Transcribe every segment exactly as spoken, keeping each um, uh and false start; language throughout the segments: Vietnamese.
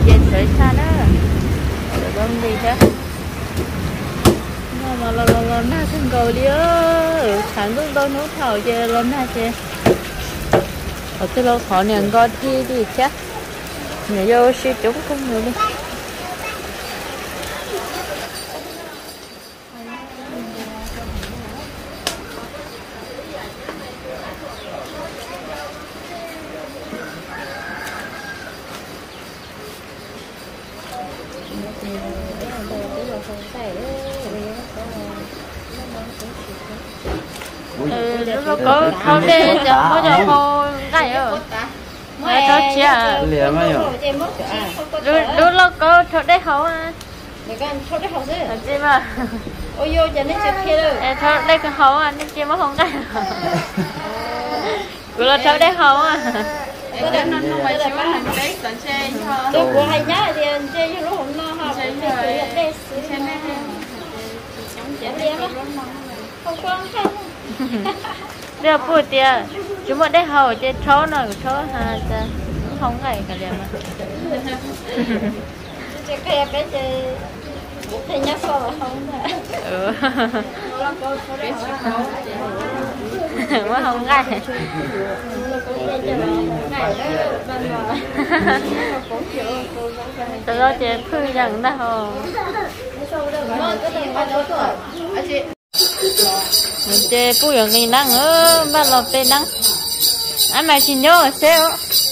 trên sợi xa đó rồi bông đi chứ mà lo lo lo na thân cầu đi ơ sáng lúc đâu nấu thảo chơi lo na chơi ở cái lô khó này gọi thi đi chắc nhớ vô siêu chúng không nữa đi ừ nó có thâu đê giờ có giờ khô cái rồi nghe thâu chia à đu đu nó có thâu đê khâu à thâu đê khâu gì gì mà ôi vô giờ nó chưa kia rồi thâu đê cái khâu à nó chia mất không cái cứ là thâu đê khâu à tôi đã nói ngoài là bán hàng đấy tận xe tôi của hai nhá thì chơi cho nó không no ha chơi chơi đê xe này chống chém đi không quan không đưa bút tiền chúng mình đây hầu chơi thấu nào thấu ha không ngày cả liền mà chơi cái bé chơi chơi nhát so là không ừ mà không ngày từ đó chơi phơi rằng đó hồ mình chơi bùi ở ngay nắng ơ bắt lọt tên nắng anh mày chỉ nhớ xéo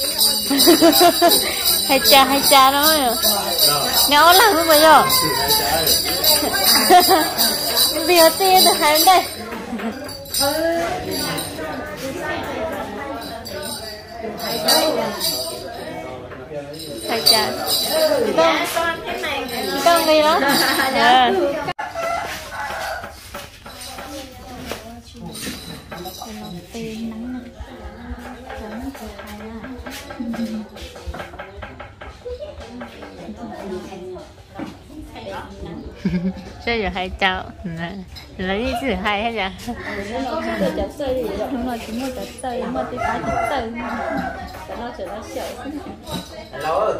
hay cha hay cha đó nhỏ lắm không bây giờ bây tiền được hai đây hay cha con con gì đó tiền nắng nắng trời hay chơi giờ hay chào lấy gì sự hay hết nhỉ đúng rồi chúng tôi chặt chơi mà tôi phải chặt chơi nó trở nó sợ hello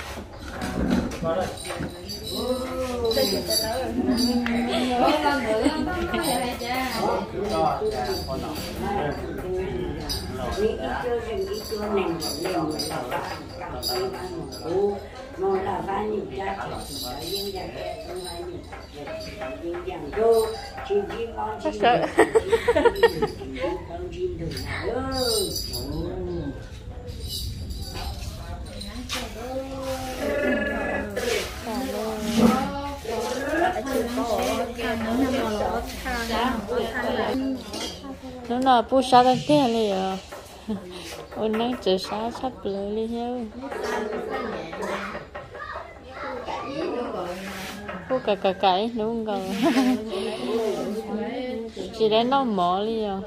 mong là ba nhiều gia trưởng ở dân gia trẻ trong hai nhiều dân dân đô chim chim con chim con chim đường nào nó là bu sa cái kia liền ôn năng chờ sa sắp lưỡi đi theo bu cả cả cái đúng không chỉ để nó mỏ đi rồi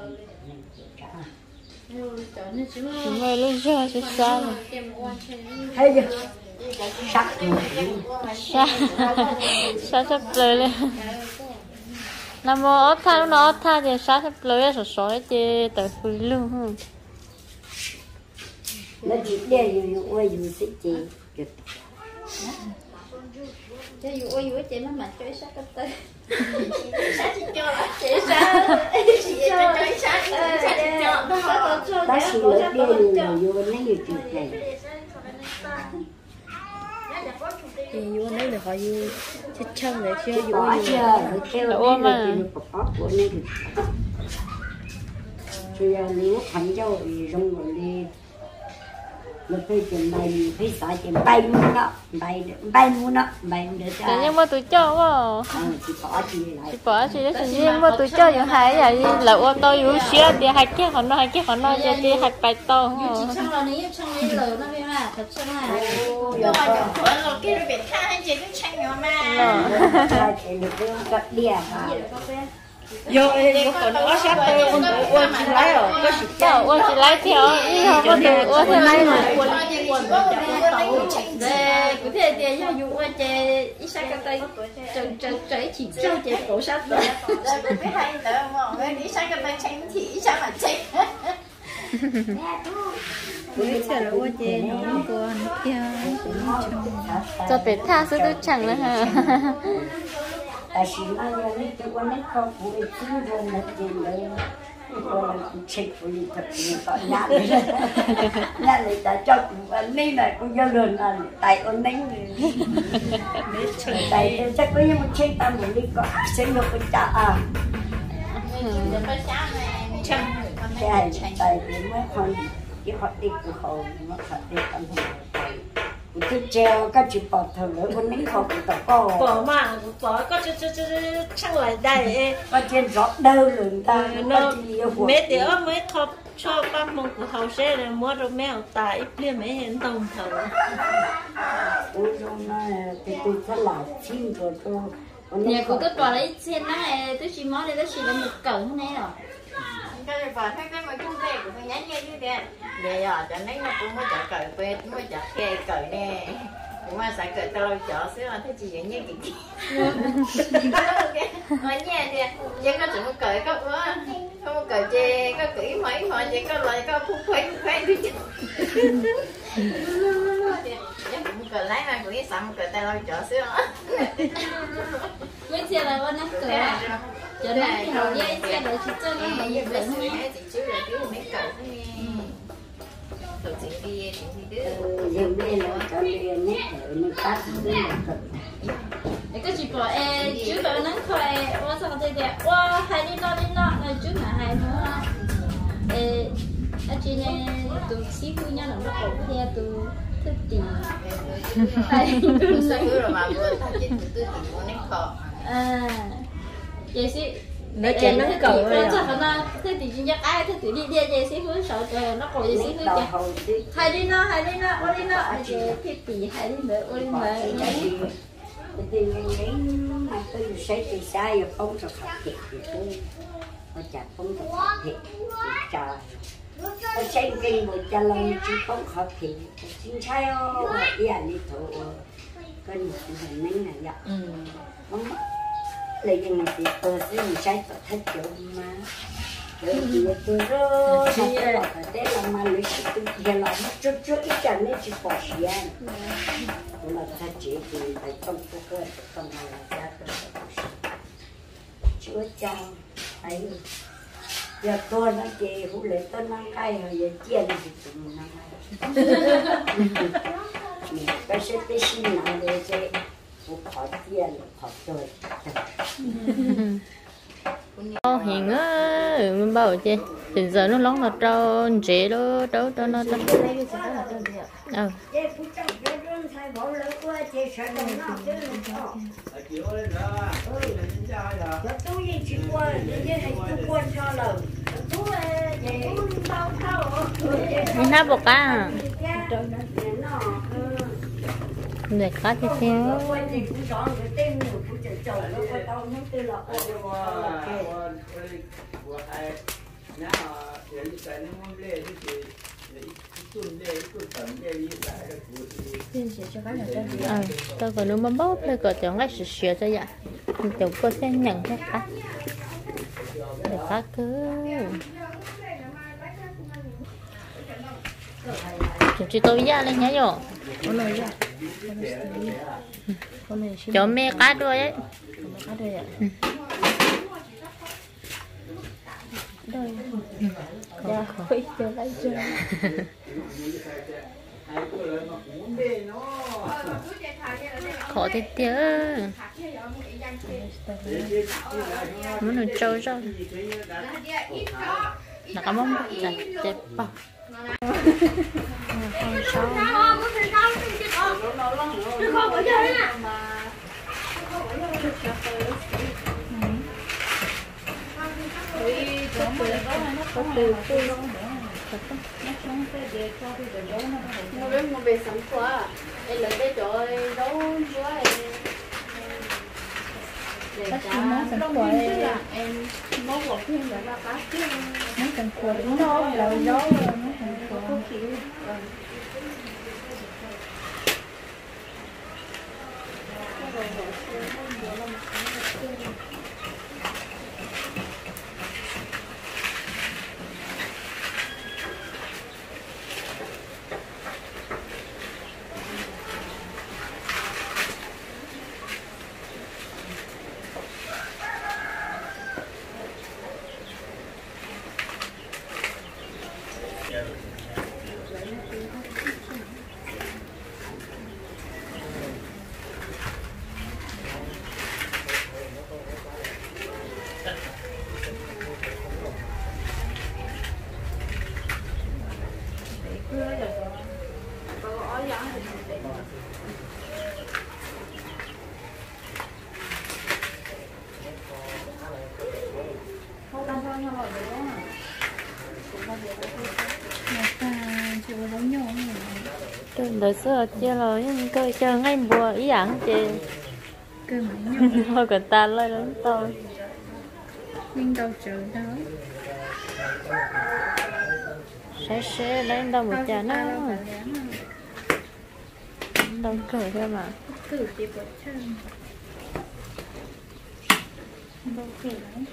chúng mày luôn chưa sẽ sa hay chưa sắc sa sa sắp lưỡi lên nằm mơ ớt tha nó ớt tha thì sa sắp lưỡi sổ sổ chứ tới phơi luôn không nó chỉ để dùng ôi dùng sĩ chị cho dù ôi dù chị nó mà chơi sát cái tay sát chị cho chị sát chị cho chơi sát sát chị cho bác sĩ lớn đi dùng vô bên này nhiều chuyện này thì vô đây là họ vô chết chân để chơi vô bỏ chưa kêu ôm mà của này thì nếu thành châu thì rong rồi đi một cái chuyện bay phải xả chuyện bay muốn đó bay bay muốn đó bay được tự nhiên mà tụi cho quá chỉ bỏ gì lại chỉ bỏ gì đó tự nhiên mà tụi cho những hai vậy là ô tô yếu xíu thì hai cái họ nói hai cái họ nói cho đi hai bài to chỉ xong là nếu xong cái lờ nó bên là thật sự là nhưng mà nhỏ tuổi rồi kia bị tha hay chị cứ tranh nhỏ mà chị được cái cắt đĩa vô vô còn nó sát tôi con quân chỉ lấy rồi có sự cho quân chỉ lấy theo đi không có được quân thì lấy mà quân quân để có thể tiền cho dù quân chơi ít sát cái tay chân chân trái chỉ cho chơi cổ sát rồi biết hay nữa mà cái ít sát cái tay tranh thì sao mà tranh Bây giờ là ô chê nó còn kia cho bé tha sức tôi chẳng nữa ha tại vì nó như cái quan nó không phụ chính rồi là gì đấy còn là chết phụ thật sự có nhát đấy nhát này tại cho anh này này cũng do đường là tại anh đánh tại chắc có những một chết ta muốn đi có sẽ được cái trả à cái tại vì mới còn cái họ đi của họ nó phải đi tâm hồn cái treo cái chụp bọt thở nữa con nín không có có bỏ mà bỏ có chứ chứ chứ chẳng lại đây có trên rót đâu lượng ta nó mấy đứa mấy thọ cho ba mông của hậu sẽ là mua đồ mèo tại liền mấy hiện đồng thở ôi trong nó thì tôi sẽ làm chim rồi tôi nhà của tôi bỏ lấy trên đó này tôi chỉ món đây tôi chỉ là một cỡ thế này rồi cái bà thấy cái mấy chúng ta cũng nhắn như thế này để giờ cho nên nó cũng mới chở cởi về cũng mới chở kê cởi nè cũng mà sẽ cởi tao chở xíu là thấy chị vậy như cái mà nhà thì giờ có chuyện cởi có quá không cởi chê có kỹ mấy mà vậy có lại có phút khoái khoái đi chứ cũng cởi lấy mà cũng sắm cởi tao chở xíu bây giờ là con nó cởi cho nên hầu như xe để chị cho nó mà như vậy thôi chị chứ là cứ mấy cởi thôi rồi chị đi chị đi dùng đây là cho nên nhé nó tắt để có chị bỏ e chú bảo nắng khoai qua sau đây đẹp qua hai đi nó đi nọ là chú mà hai nữa e anh chị này tụ xí vui nhau là nó ổn theo tụ thích tiền hay cứ rồi mà vừa ta chỉ tụ tư tiền mua nét cọ à vậy xí nó chén nó cởi rồi chắc là thế thì chúng ta ai thế thì đi đi vậy xí vui sợ trời nó còn vậy xí vui chả hai đi nó hai đi nó qua đi nó chị thích tiền hai đi nữa qua đi nữa thì những mà tôi sẽ thì sai rồi không được học thiệt thì tôi nó chả không được học thiệt trời tôi xem cái một cha lần chỉ không học thiệt chính sai ô đi ăn đi thổ cái một cái hình này vậy không lấy cái này thì tôi sẽ mình sai tôi thích chỗ mà rồi thì tôi rồi thì là để làm mà lấy sự tôi giờ làm chút chút ít chẳng nên chỉ bỏ xí ăn mà ta chỉ thì phải trong cái cơ trong này là ra cái chúa cha ấy giờ tôi nó chị hú lệ tôi mang cây rồi giờ chia đi thì tụi nó mình cái sẽ tới xin nào để sẽ hú khỏi chia khỏi rồi ô hiện á mình bảo chị hiện giờ nó lóng là trâu dễ đó đâu đâu nó đâu ờ mình hấp bột cá để cá tiếp theo ờ tôi còn nuôi mắm bóp tôi còn tưởng lại sửa sửa cho vậy chúng tôi sẽ nhận ra cá để cá cứ chúng chỉ tôi ra lên nhá rồi cho mẹ cá đuôi ấy cá đuôi ạ đuôi dạ khơi cho lấy cho khó thế tiếc muốn được trâu rau là cái món chặt chết bọc nó biết một bề sắm quá em lấy cái chỗ đấu quá để trả đông như là em món một thêm là ba cá chứ nó cần quần nó đầu gió nó cần quần đời xưa chia rồi nhưng cơ chơi ngay bùa ý ảnh chị cơ mà thôi còn ta lên lớn tôi nhưng đâu chờ đó sẽ sẽ lấy đâu một trà nó đâu cười thôi mà cử chị bật chân đâu cử đấy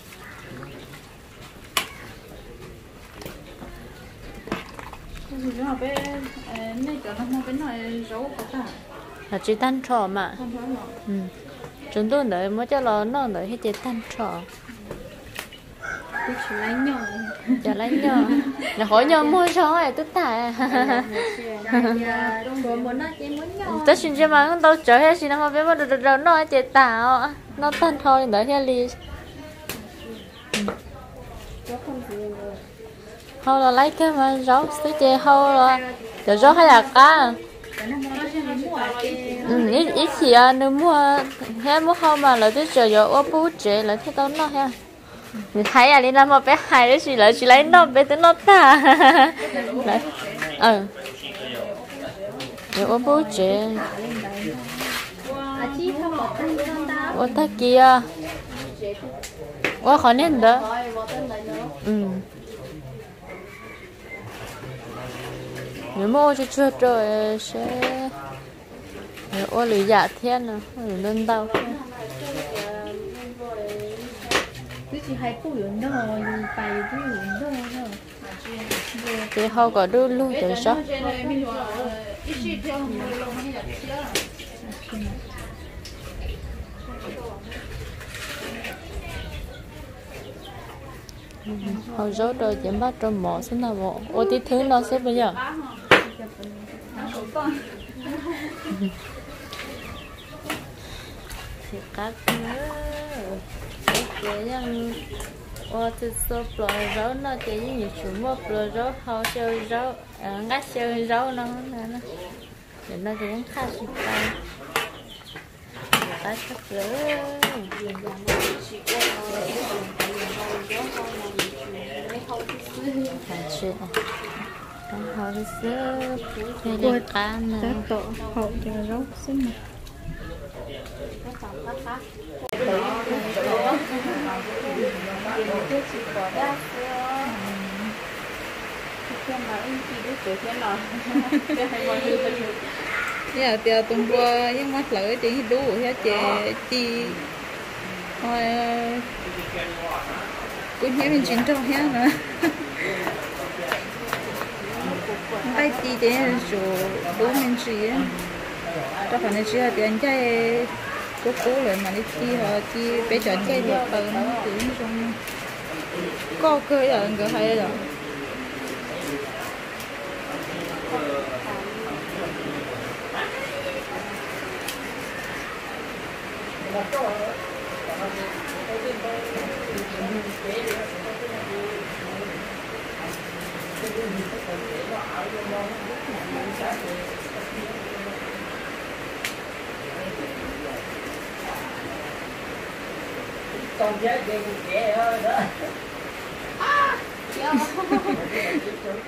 rồi bé này cho nó không cái này rau có cả là chỉ tan trò mà ừ. Chúng tôi đợi mới cho nó nó đợi hết chỉ tan trò tôi chỉ lấy nhau chả lấy nhau là hỏi nhau mua cho này tức tại tôi xin cho mà không tao chở hết xin nó biết mà được được nó chỉ tạo nó tan thôi đợi hết đi hầu là lấy cái mà rau xí chè hầu là giờ rau hay là cá ừ ít ít thì à nếu mua hết mua hầu mà là tôi chờ giờ ô bố chè là thế tao nó ha mình thấy à đi làm mà bé hai đấy chỉ là chỉ lấy nó bé tới nó ta đấy ừ giờ ô bố chè ô ta kia ô khó nên đó ừ nếu mua cho chưa rồi sẽ ô lì dạ thiên à lên tao cứ chỉ hai củ yến đó bài củ yến đó thì họ có đưa luôn từ shop họ rốt rồi chỉ bắt cho mỏ xin nào bộ ô tí thứ nó sẽ bây giờ thì các nữa cái yang ô thì số loại rau nó chỉ như chúng một loại rau họ chơi rau ngắt chơi rau nó nó để nó cũng khá là tay cái thật lớn thành chuyện họ đi xưa hay đi cá mà các tổ hậu cho rau xinh mà dạ thì tuần qua những mắt lỡ chỉ đủ hết chị chị thôi cũng nhớ mình chuyển trong hết nữa tay chị thì rồi đủ mình chỉ cho phần này chỉ là tiền chơi cố cố lại mà đi chi họ chi bé chọn chơi được từ nó chuyển trong có cơ là người hay rồi con nhớ đi trẻ ơi đó